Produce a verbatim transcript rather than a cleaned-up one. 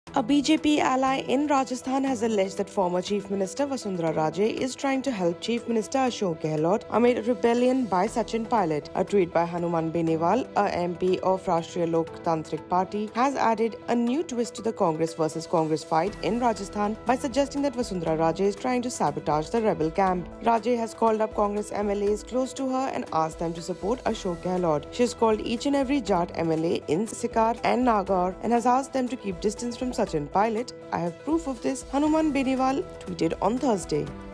A B J P ally in Rajasthan has alleged that former Chief Minister Vasundhara Raje is trying to help Chief Minister Ashok Gehlot amid a rebellion by Sachin Pilot. A tweet by Hanuman Beniwal, a M P of Rashtriya Loktantrik Party, has added a new twist to the Congress versus Congress fight in Rajasthan by suggesting that Vasundhara Raje is trying to sabotage the rebel camp. Raje has called up Congress M L As close to her and asked them to support Ashok Gehlot. She has called each and every Jat M L A in Sikar and Nagaur and has asked them to keep distance from Sachin Pilot. I have proof of this, Hanuman Beniwal tweeted on Thursday.